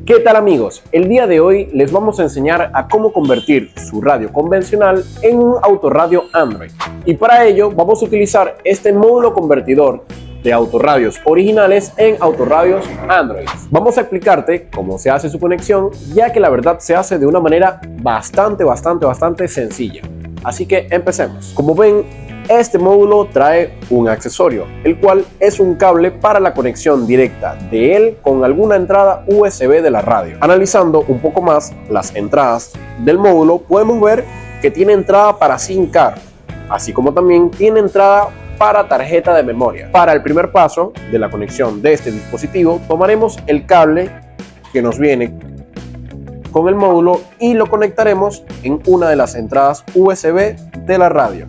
¿Qué tal amigos? El día de hoy les vamos a enseñar a cómo convertir su radio convencional en un autorradio Android. Y para ello vamos a utilizar este módulo convertidor de autorradios originales en autorradios Android. Vamos a explicarte cómo se hace su conexión, ya que la verdad se hace de una manera bastante sencilla. Así que empecemos. Como ven, este módulo trae un accesorio, el cual es un cable para la conexión directa de él con alguna entrada USB de la radio. Analizando un poco más las entradas del módulo, podemos ver que tiene entrada para SIM card, así como también tiene entrada para tarjeta de memoria. Para el primer paso de la conexión de este dispositivo, tomaremos el cable que nos viene con el módulo y lo conectaremos en una de las entradas USB de la radio.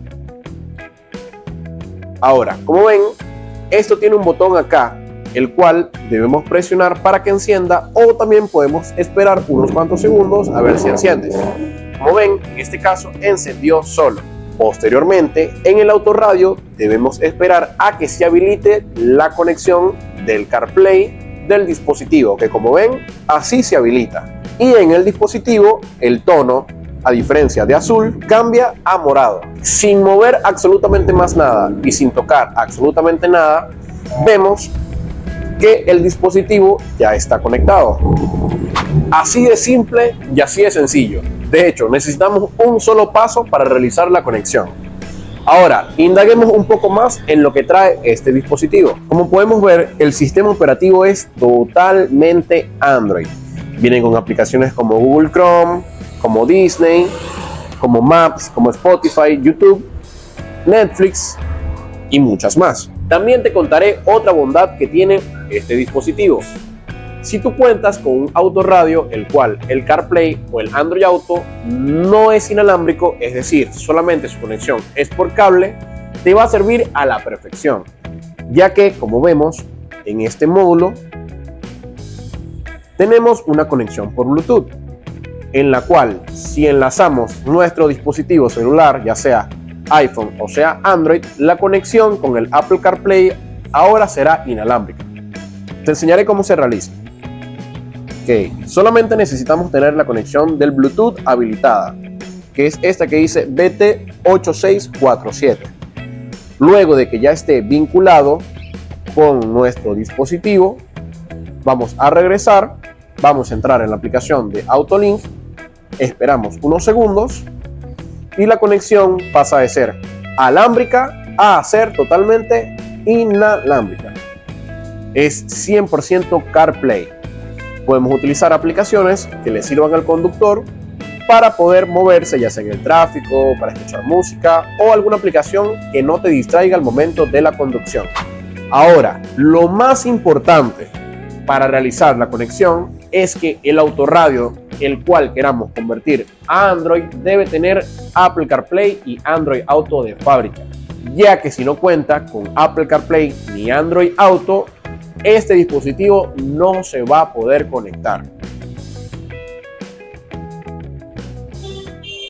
Ahora, como ven, esto tiene un botón acá, el cual debemos presionar para que encienda, o también podemos esperar unos cuantos segundos a ver si enciende. Como ven, en este caso encendió solo. Posteriormente, en el autorradio debemos esperar a que se habilite la conexión del CarPlay del dispositivo, que como ven, así se habilita. Y en el dispositivo, el tono, a diferencia de azul, cambia a morado. Sin mover absolutamente más nada y sin tocar absolutamente nada, vemos que el dispositivo ya está conectado. Así de simple y así de sencillo. De hecho, necesitamos un solo paso para realizar la conexión. Ahora, indaguemos un poco más en lo que trae este dispositivo. Como podemos ver, el sistema operativo es totalmente Android. Vienen con aplicaciones como Google Chrome, como Disney, como Maps, como Spotify, YouTube, Netflix y muchas más. También te contaré otra bondad que tiene este dispositivo. Si tú cuentas con un autorradio, el cual el CarPlay o el Android Auto no es inalámbrico, es decir, solamente su conexión es por cable, te va a servir a la perfección, ya que, como vemos en este módulo, tenemos una conexión por Bluetooth, en la cual si enlazamos nuestro dispositivo celular, ya sea iPhone o sea Android, la conexión con el Apple CarPlay ahora será inalámbrica. Te enseñaré cómo se realiza. Solamente necesitamos tener la conexión del Bluetooth habilitada, que es esta que dice BT8647. Luego de que ya esté vinculado con nuestro dispositivo, vamos a regresar, vamos a entrar en la aplicación de Autolink, esperamos unos segundos y la conexión pasa de ser alámbrica a ser totalmente inalámbrica. Es 100% CarPlay. Podemos utilizar aplicaciones que le sirvan al conductor para poder moverse, ya sea en el tráfico, para escuchar música o alguna aplicación que no te distraiga al momento de la conducción. Ahora, lo más importante para realizar la conexión es que el autorradio, el cual queramos convertir a Android, debe tener Apple CarPlay y Android Auto de fábrica, ya que si no cuenta con Apple CarPlay ni Android Auto, este dispositivo no se va a poder conectar.